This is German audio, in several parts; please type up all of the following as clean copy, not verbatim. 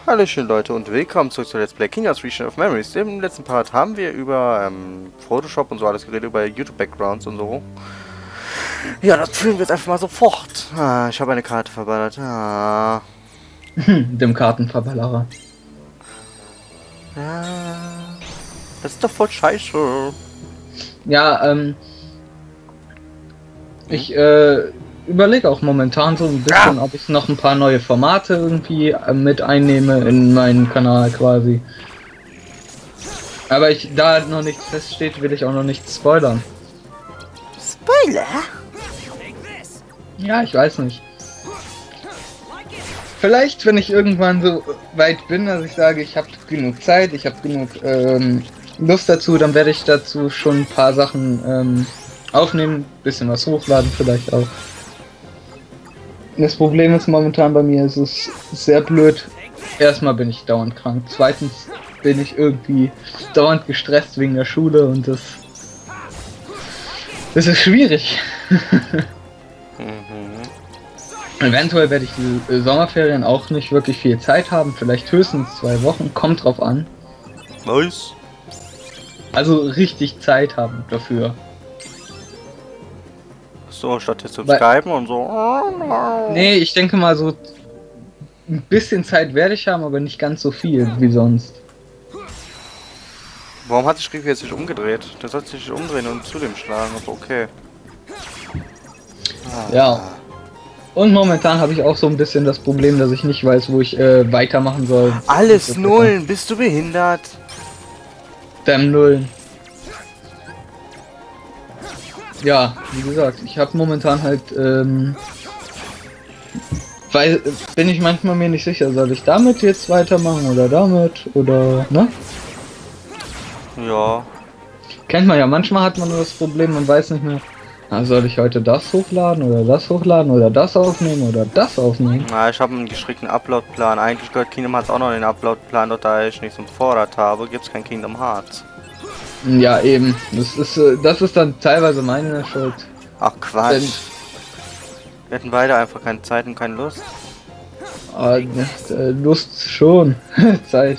Hallöchen Leute und willkommen zurück zu Let's Play Kingdoms Region of Memories. Im letzten Part haben wir über Photoshop und so alles geredet, über YouTube-Backgrounds und so. Ja, das führen wir jetzt einfach mal so fort. Ich habe eine Karte verballert. Dem Kartenverballerer. Ja, das ist doch voll scheiße. Ja, ich überlege auch momentan so ein bisschen, ob ich noch ein paar neue Formate irgendwie mit einnehme in meinen Kanal quasi. Aber da noch nichts feststeht, will ich auch noch nichts spoilern. Spoiler? Ja, ich weiß nicht. Vielleicht, wenn ich irgendwann so weit bin, dass ich sage, ich habe genug Zeit, ich habe genug Lust dazu, dann werde ich dazu schon ein paar Sachen aufnehmen, bisschen was hochladen vielleicht auch. Das Problem ist momentan bei mir, es ist sehr blöd. Erstmal bin ich dauernd krank, zweitens bin ich irgendwie dauernd gestresst wegen der Schule und das ist schwierig. Eventuell werde ich die Sommerferien auch nicht wirklich viel Zeit haben, vielleicht höchstens 2 Wochen, kommt drauf an. Nice. Also richtig Zeit haben dafür. So, statt jetzt zu Skypen und so. Nee, ich denke mal so ein bisschen Zeit werde ich haben, aber nicht ganz so viel wie sonst. Warum hat sich Rico jetzt nicht umgedreht? Der sollte sich umdrehen und zu dem schlagen, aber okay. Ja. Und momentan habe ich auch so ein bisschen das Problem, dass ich nicht weiß, wo ich weitermachen soll. Alles Nullen, bist du behindert? Damn Nullen. Ja, wie gesagt, ich habe momentan halt, bin ich manchmal mir nicht sicher, soll ich damit jetzt weitermachen oder damit oder, ne? Ja. Kennt man ja, manchmal hat man nur das Problem, man weiß nicht mehr, soll ich heute das hochladen oder das hochladen oder das aufnehmen oder das aufnehmen? Na, ich habe einen geschrägten Upload-Plan. Eigentlich gehört Kingdom Hearts auch noch in den Upload-Plan, dort da ich nichts im Vorrat habe, gibt es kein Kingdom Hearts. Ja, eben. Das ist dann teilweise meine Schuld. Ach Quatsch. Wir hatten beide einfach keine Zeit und keine Lust. Lust schon. Zeit.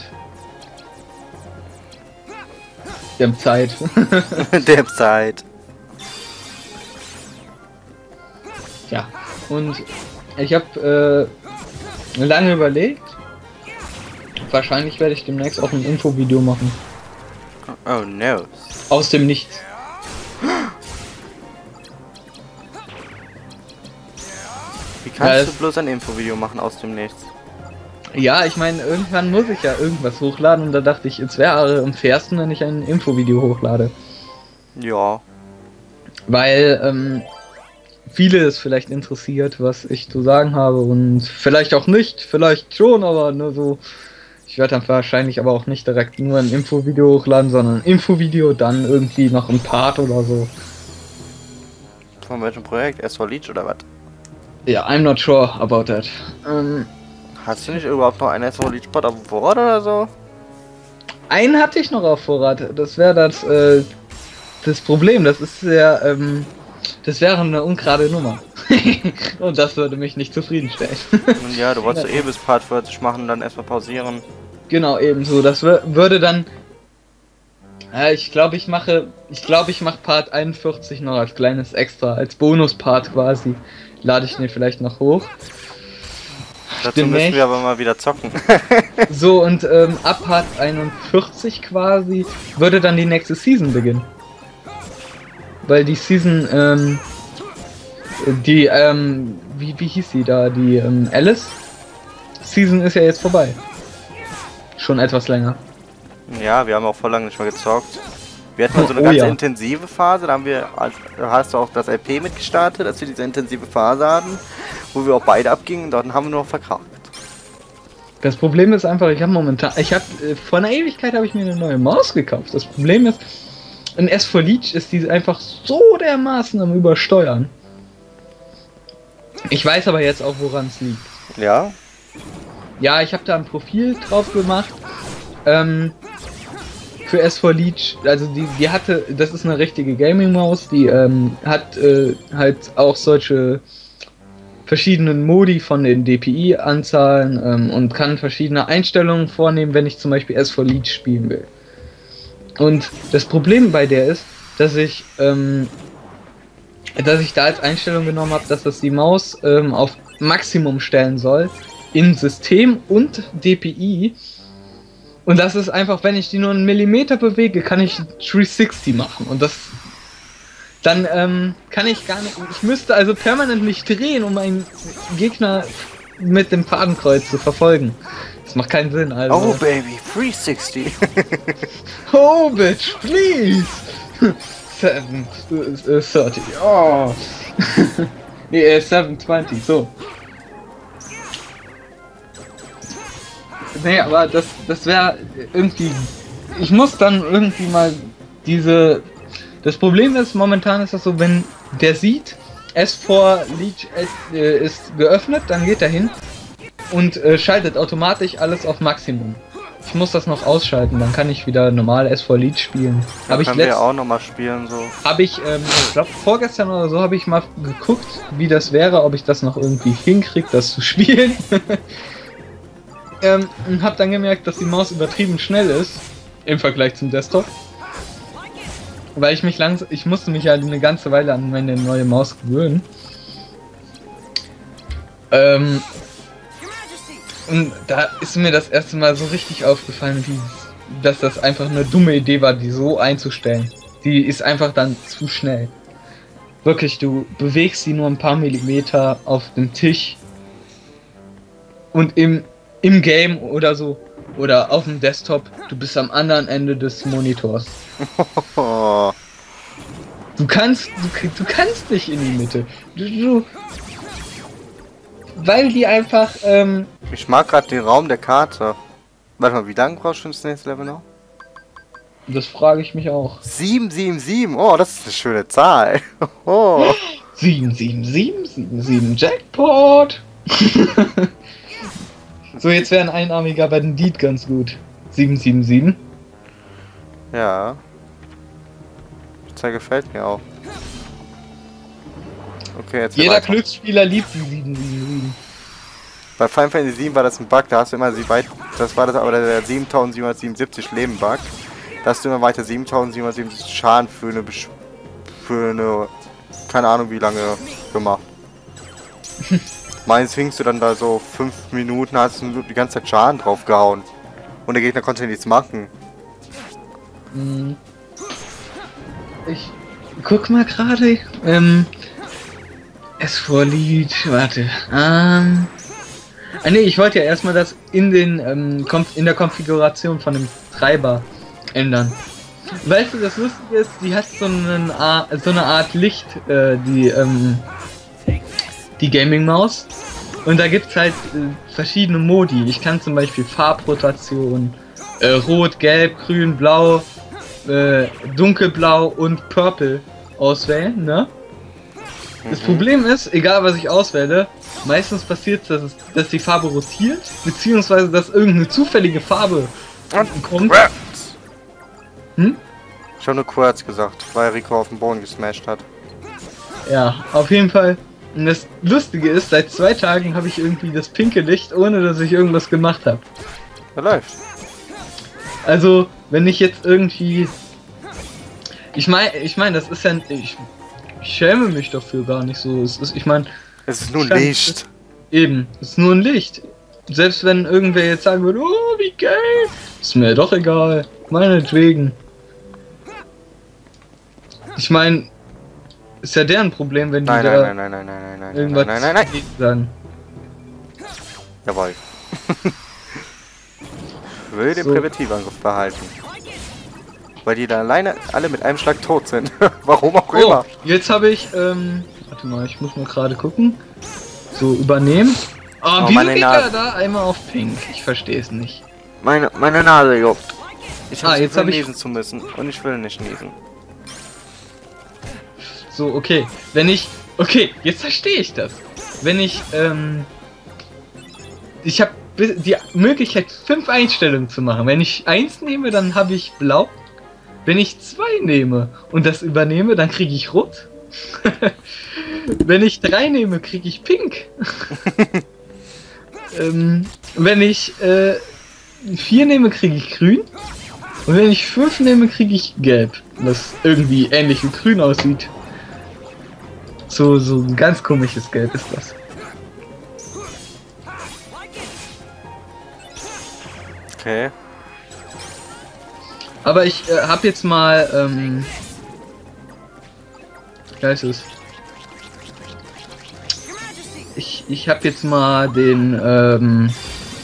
Wir haben Zeit. Der Zeit. Ja. Und ich habe lange überlegt. Wahrscheinlich werde ich demnächst auch ein Infovideo machen. Oh no. Aus dem Nichts. Wie kannst du bloß ein Infovideo machen aus dem Nichts? Ja, ich meine, irgendwann muss ich ja irgendwas hochladen und da dachte ich, es wäre am fairsten, wenn ich ein Infovideo hochlade. Ja. Weil viele es vielleicht interessiert, was ich zu sagen habe und vielleicht auch nicht, vielleicht schon, aber nur so. Ich werde dann wahrscheinlich aber auch nicht direkt nur ein Infovideo hochladen, sondern ein Infovideo, dann irgendwie noch ein Part oder so. Von welchem Projekt? SV Leech oder was? Ja, I'm not sure about that. Hast du nicht überhaupt noch einen SV Leech Pod auf Vorrat oder so? Einen hatte ich noch auf Vorrat. Das wäre das Problem. Das ist ja, das wäre eine ungerade Nummer. Und das würde mich nicht zufriedenstellen. Ja, du wolltest eh bis Part 40 machen und dann erstmal pausieren. Genau, ebenso. Das würde dann. Ich glaube, ich mache Part 41 noch als kleines Extra, als Bonus-Part quasi. Lade ich den vielleicht noch hoch. Dazu müssen wir aber mal wieder zocken. So, und ab Part 41 quasi würde dann die nächste Season beginnen. Weil die Season, wie hieß sie da? Die Alice Season ist ja jetzt vorbei. Schon etwas länger. Ja, wir haben auch voll lange nicht mehr gezockt. Wir hatten mal so eine ganz intensive Phase, da hast du auch das LP mitgestartet, als wir diese intensive Phase hatten, wo wir auch beide abgingen und dann haben wir noch verkauft. Das Problem ist einfach, vor einer Ewigkeit habe ich mir eine neue Maus gekauft. Das Problem ist, in SV Leech ist die einfach so dermaßen am Übersteuern. Ich weiß aber jetzt auch, woran es liegt. Ja? Ja, ich habe da ein Profil drauf gemacht. Für S4 Leech, also die hatte, das ist eine richtige Gaming-Maus, die hat halt auch solche verschiedenen Modi von den DPI-Anzahlen und kann verschiedene Einstellungen vornehmen, wenn ich zum Beispiel S4 Lead spielen will. Und das Problem bei der ist, dass ich da als Einstellung genommen habe, dass das die Maus auf Maximum stellen soll, in System und DPI. Und das ist einfach, wenn ich die nur einen Millimeter bewege, kann ich 360 machen. Und das dann kann ich gar nicht. Ich müsste also permanent mich drehen, um einen Gegner mit dem Fadenkreuz zu verfolgen. Das macht keinen Sinn, also. Oh baby, 360. Oh bitch, please! 730. Oh! Nee, 720, so. Nee, aber das wäre irgendwie. Ich muss dann irgendwie mal diese. Das Problem ist, momentan ist das so, wenn der sieht, S4 Lead ist geöffnet, dann geht er hin und schaltet automatisch alles auf Maximum. Ich muss das noch ausschalten, dann kann ich wieder normal S4 Lead spielen. Ja, können wir auch nochmal spielen, so. Habe ich, ich glaube vorgestern oder so, habe ich mal geguckt, wie das wäre, ob ich das noch irgendwie hinkriege, das zu spielen. Und habe dann gemerkt, dass die Maus übertrieben schnell ist, im Vergleich zum Desktop. Weil ich musste mich ja eine ganze Weile an meine neue Maus gewöhnen. Und da ist mir das erste Mal so richtig aufgefallen, dass das einfach eine dumme Idee war, die so einzustellen. Die ist einfach dann zu schnell. Wirklich, du bewegst sie nur ein paar Millimeter auf dem Tisch und im Game oder so, oder auf dem Desktop, du bist am anderen Ende des Monitors. Du kannst nicht in die Mitte. Weil die einfach, Ich mag gerade den Raum der Karte. Warte mal, wie lange brauchst du das nächste Level noch? Das frage ich mich auch. 777, oh, das ist eine schöne Zahl. Oh. 77777 Jackpot! So, jetzt wäre ein einarmiger Bandit ganz gut. 777. Ja. Die Zahl gefällt mir auch. Okay, jetzt jeder weiter. Glücksspieler liebt die 777. Bei Final Fantasy 7 war das ein Bug, da hast du immer das war das aber der 7777 Leben Bug. Da hast du immer weiter 7777 Schaden für eine keine Ahnung wie lange gemacht. Meins fingst du dann da so 5 Minuten, hast du die ganze Zeit Schaden drauf gehauen. Und der Gegner konnte nichts machen. Ich guck mal gerade. S4 Lead, warte. Nee, ich wollte ja erstmal das in der Konfiguration von dem Treiber ändern. Weißt du, das Lustige ist, die hat so eine Art Licht, die Gaming-Maus. Und da gibt es halt verschiedene Modi. Ich kann zum Beispiel Farbrotation, Rot, Gelb, Grün, Blau, Dunkelblau und Purple auswählen, ne? Das Problem ist, egal was ich auswähle, meistens passiert es, dass die Farbe rotiert, beziehungsweise dass irgendeine zufällige Farbe kommt. Ich habe nur kurz gesagt, weil Rico auf den Boden gesmashed hat. Ja, auf jeden Fall. Und das Lustige ist, seit 2 Tagen habe ich irgendwie das pinke Licht, ohne dass ich irgendwas gemacht habe. Er läuft. Also, wenn ich jetzt irgendwie... Ich meine, das ist ja... Ich schäme mich dafür gar nicht so. Es ist nur ein Licht. Eben, es ist nur ein Licht. Selbst wenn irgendwer jetzt sagen würde, oh, wie geil, ist mir doch egal. Meinetwegen. Ich meine, ist ja deren Problem, wenn die nein, irgendwas sagen. Jawohl. Ich will den Präventivangriff behalten. Weil die da alleine alle mit einem Schlag tot sind. Warum auch immer. Jetzt habe ich, warte mal, ich muss mal gerade gucken. So, übernehmen. Oh, wieso geht er da einmal auf Pink? Ich verstehe es nicht. Meine Nase juckt. Ich habe jetzt habe niesen zu müssen und ich will nicht niesen. So, okay. Okay, jetzt verstehe ich das. Wenn ich habe die Möglichkeit, 5 Einstellungen zu machen. Wenn ich 1 nehme, dann habe ich blau. Wenn ich 2 nehme und das übernehme, dann kriege ich rot. Wenn ich 3 nehme, kriege ich pink. Wenn ich 4 nehme, kriege ich grün. Und wenn ich 5 nehme, kriege ich gelb. Was irgendwie ähnlich wie grün aussieht. So ein ganz komisches Gelb ist das. Okay. Aber ich habe jetzt mal, wie heißt es? Ich habe jetzt mal den,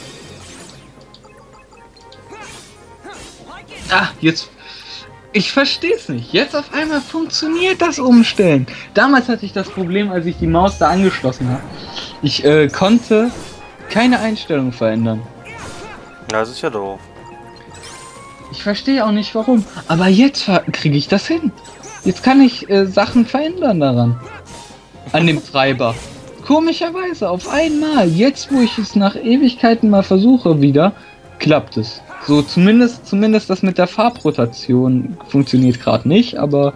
jetzt... Ich verstehe es nicht. Jetzt auf einmal funktioniert das Umstellen. Damals hatte ich das Problem, als ich die Maus da angeschlossen habe. Ich konnte keine Einstellung verändern. Das ist ja doof. Ich verstehe auch nicht warum. Aber jetzt kriege ich das hin. Jetzt kann ich Sachen verändern daran. An dem Treiber. Komischerweise, auf einmal. Jetzt, wo ich es nach Ewigkeiten mal versuche wieder, klappt es. So, zumindest das mit der Farbrotation funktioniert gerade nicht, aber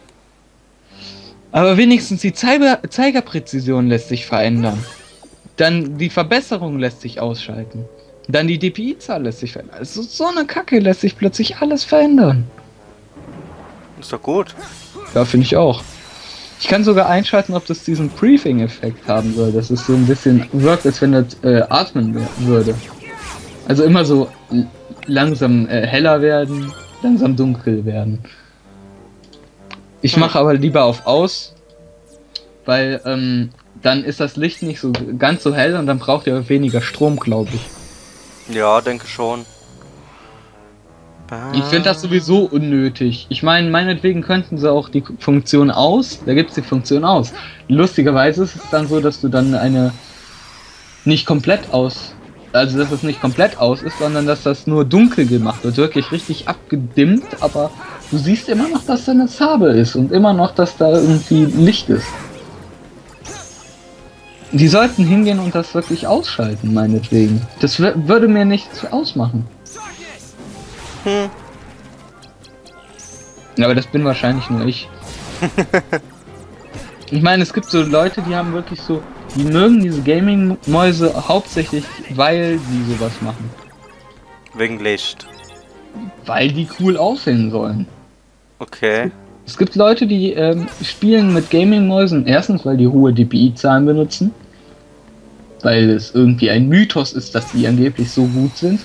wenigstens die Zeigerpräzision lässt sich verändern. Dann die Verbesserung lässt sich ausschalten. Dann die DPI-Zahl lässt sich verändern. Also so eine Kacke lässt sich plötzlich alles verändern. Ist doch gut. Ja, finde ich auch. Ich kann sogar einschalten, ob das diesen Briefing-Effekt haben soll. Das ist so ein bisschen wirkt, als wenn das atmen würde. Also immer so langsam heller werden, langsam dunkel werden. Ich mache aber lieber auf aus, weil dann ist das Licht nicht so ganz so hell und dann braucht ihr weniger Strom, glaube ich. Ja, denke schon. Ich finde das sowieso unnötig. Ich meine, meinetwegen könnten sie auch die Funktion aus, da gibt es die Funktion aus. Lustigerweise ist es dann so, dass du dann eine nicht komplett aus, also dass es nicht komplett aus ist, sondern dass das nur dunkel gemacht wird, wirklich richtig abgedimmt, aber du siehst immer noch, dass da eine Farbe ist und immer noch, dass da irgendwie Licht ist. Die sollten hingehen und das wirklich ausschalten, meinetwegen. Das würde mir nichts ausmachen. Aber das bin wahrscheinlich nur ich. Ich meine, es gibt so Leute, die haben wirklich so, die mögen diese Gaming-Mäuse hauptsächlich, weil sie sowas machen. Wegen Licht. Weil die cool aussehen sollen. Okay. Es gibt Leute, die spielen mit Gaming-Mäusen, erstens, weil die hohe DPI-Zahlen benutzen. Weil es irgendwie ein Mythos ist, dass die angeblich so gut sind.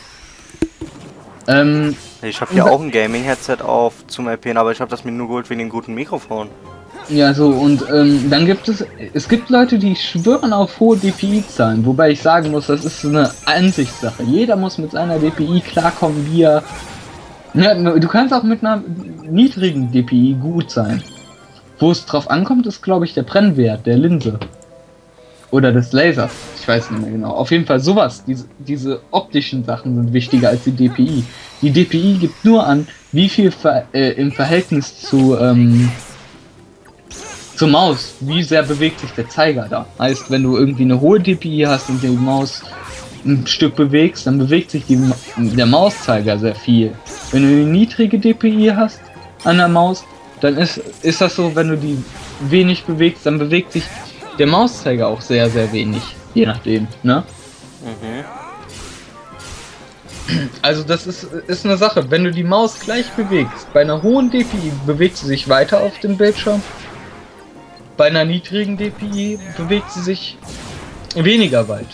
Ich habe hier auch ein Gaming-Headset auf zum LPen, aber ich habe das mir nur geholt wegen dem guten Mikrofon. Ja, so, und dann gibt es gibt Leute, die schwören auf hohe DPI-Zahlen, wobei ich sagen muss, das ist eine Ansichtssache. Jeder muss mit seiner DPI klarkommen, wie er... Ja, du kannst auch mit einer niedrigen DPI gut sein. Wo es drauf ankommt, ist, glaube ich, der Brennwert der Linse. Oder des Lasers. Ich weiß nicht mehr genau. Auf jeden Fall sowas. Diese optischen Sachen sind wichtiger als die DPI. Die DPI gibt nur an, wie viel im Verhältnis zur Maus, wie sehr bewegt sich der Zeiger da. Heißt, wenn du irgendwie eine hohe DPI hast und die Maus ein Stück bewegst, dann bewegt sich der Mauszeiger sehr viel. Wenn du eine niedrige DPI hast an der Maus, dann ist das so, wenn du die wenig bewegst, dann bewegt sich der Mauszeiger auch sehr, sehr wenig. Je nachdem, ne? Mhm. Also das ist eine Sache, wenn du die Maus gleich bewegst, bei einer hohen DPI bewegt sie sich weiter auf dem Bildschirm, bei einer niedrigen DPI bewegt sie sich weniger weit.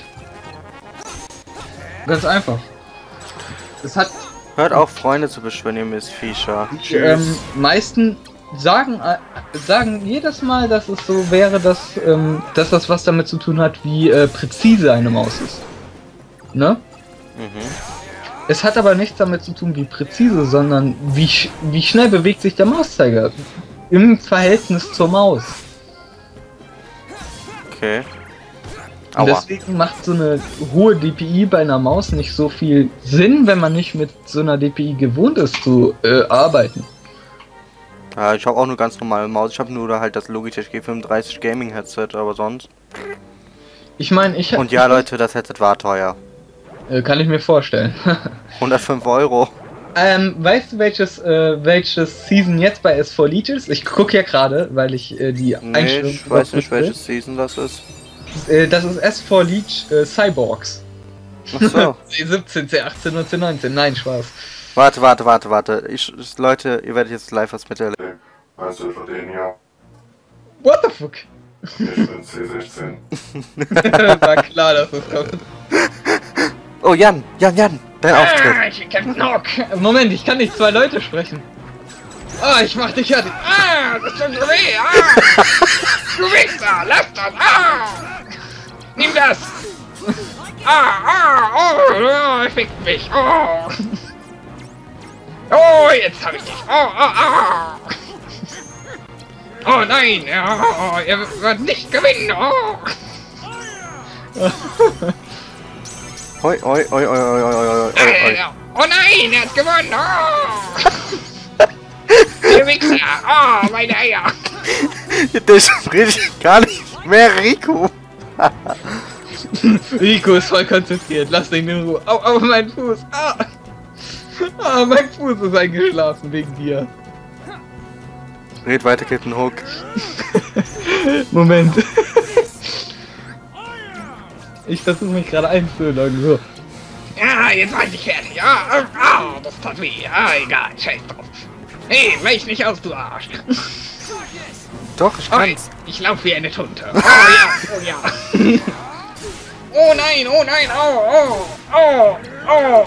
Ganz einfach. Es hat... Hört auf, Freunde zu beschwören, ihr Missviecher. Tschüss. Meisten sagen jedes Mal, dass es so wäre, dass das was damit zu tun hat, wie präzise eine Maus ist. Ne? Mhm. Es hat aber nichts damit zu tun, wie präzise, sondern wie schnell bewegt sich der Mauszeiger im Verhältnis zur Maus. Okay. Und deswegen macht so eine hohe DPI bei einer Maus nicht so viel Sinn, wenn man nicht mit so einer DPI gewohnt ist zu arbeiten. Ja, ich habe auch nur ganz normale Maus. Ich habe nur halt das Logitech G35 Gaming Headset, aber sonst. Ich meine, Und ja, Leute, das Headset war teuer. Kann ich mir vorstellen. 105 Euro. Weißt du, welches Season jetzt bei S4 Leech ist? Ich gucke ja gerade, weil ich die Nee, Einstellung ich weiß nicht, überprüfe. welches Season das ist. Das ist S4 Leech Cyborgs. Ach so. C17, C18 und C19. Nein, Spaß. Warte. Leute, ihr werdet jetzt live was miterleben. Weißt du von denen hier? What the fuck? Ich bin C16. War klar, dass das kommt. Oh, Jan, dein Auftritt. Ich bin Captain Hawk. Moment, ich kann nicht zwei Leute sprechen. Ah, ich mach dich fertig. Ah, das tut so weh. Ah, du Wichser, lass das. Ah, nimm das. Oh, fick mich. Oh. Oh, jetzt hab ich dich. Oh nein, oh, er wird nicht gewinnen. Oh. Oi. Oh nein, er hat gewonnen. Oh. Ihr Wichser. Oh, meine Eier. Der spricht gar nicht mehr Rico. Rico ist voll konzentriert. Lass ihn in Ruhe. Au, mein Fuß. Mein Fuß ist eingeschlafen wegen dir. Red weiter, Captain Hook. Moment. Ich versuche mich gerade einzuloggen. So. Ja, jetzt war ich fertig. Das tat weh. Egal, scheiß drauf. Hey, weich nicht aus, du Arsch. Doch, ich kann's. Ich lauf wie eine Tunte. Oh ja. Oh nein, oh.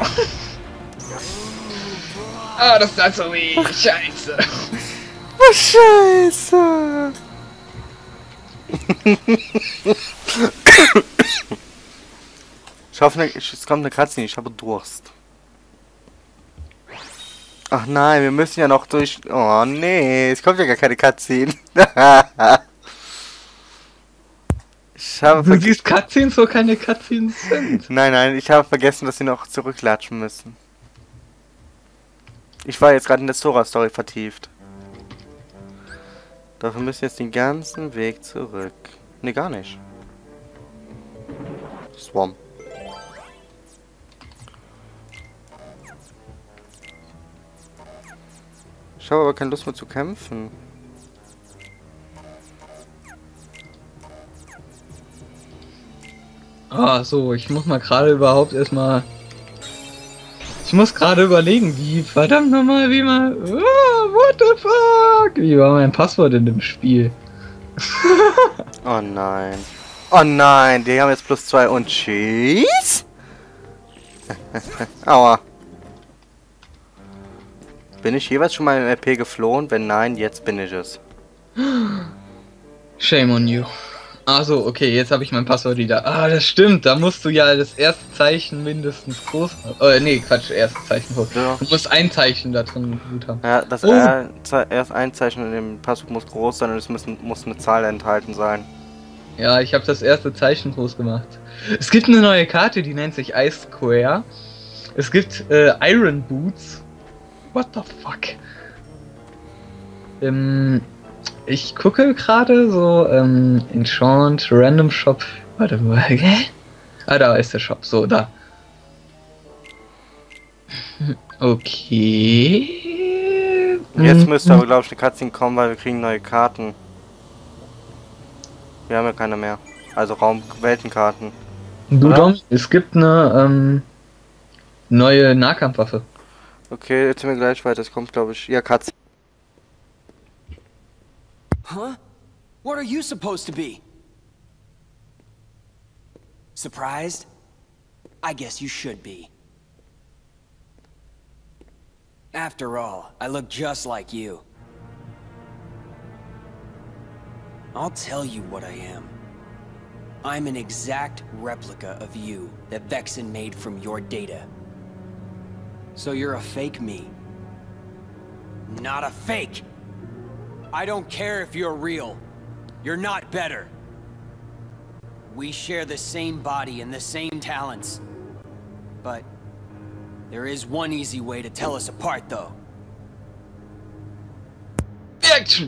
Das tat so weh. Scheiße. Oh, Scheiße. Ich hoffe, es kommt eine Cutscene, ich habe Durst. Ach nein, wir müssen ja noch durch... Oh nee, es kommt ja gar keine Cutscene. Du siehst Cutscenes, wo keine Cutscenes sind. Nein, ich habe vergessen, dass sie noch zurücklatschen müssen. Ich war jetzt gerade in der Sora-Story vertieft. Dafür müssen wir jetzt den ganzen Weg zurück. Ne, gar nicht. Swamp. Ich habe aber keine Lust mehr zu kämpfen. So, ich muss mal gerade überhaupt erstmal... Ich muss gerade überlegen, wie verdammt nochmal, what the fuck? Wie war mein Passwort in dem Spiel? Oh nein. Oh nein, die haben jetzt +2 und Cheese? Aua. Bin ich jeweils schon mal im RP geflohen? Wenn nein, jetzt bin ich es. Shame on you. So, okay, jetzt habe ich mein Passwort wieder. Das stimmt, da musst du ja das erste Zeichen mindestens groß haben. Nee, Quatsch, erstes Zeichen groß. Ja. Du musst ein Zeichen da drin gut haben. Ja, das erst ein Zeichen in dem Passwort muss groß sein und es muss eine Zahl enthalten sein. Ja, ich habe das erste Zeichen groß gemacht. Es gibt eine neue Karte, die nennt sich Ice Square. Es gibt Iron Boots. What the fuck? Ich gucke gerade so Enchant, Random Shop. Warte mal, hä? Da ist der Shop. So, da. Okay. Jetzt müsste aber, glaube ich, eine Cutscene kommen, weil wir kriegen neue Karten. Wir haben ja keine mehr. Also Weltenkarten. Du Dom, es gibt eine neue Nahkampfwaffe. Okay, jetzt sind wir gleich weiter. Es kommt, glaube ich, ja, Cutscene. Huh? What are you supposed to be? Surprised? I guess you should be. After all, I look just like you. I'll tell you what I am. I'm an exact replica of you that Vexen made from your data. So you're a fake me. Not a fake! I don't care if you're real. You're not better. We share the same body and the same talents. But there is one easy way to tell us apart, though. Action!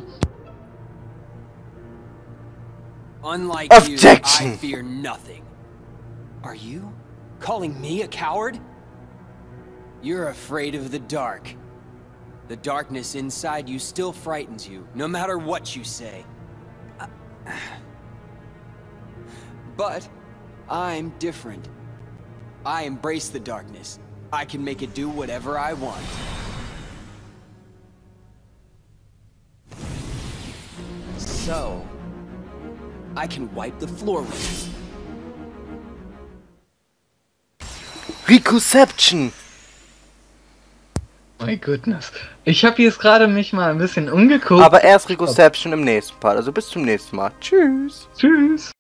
Unlike Objection! you, I fear nothing. Are you calling me a coward? You're afraid of the dark. The darkness inside you still frightens you, no matter what you say. But I'm different. I embrace the darkness. I can make it do whatever I want. So, I can wipe the floor with it. Rikuception! My goodness. Ich habe jetzt gerade mich mal ein bisschen umgeguckt. Aber erst Rikuception im nächsten Part. Also bis zum nächsten Mal. Tschüss! Tschüss!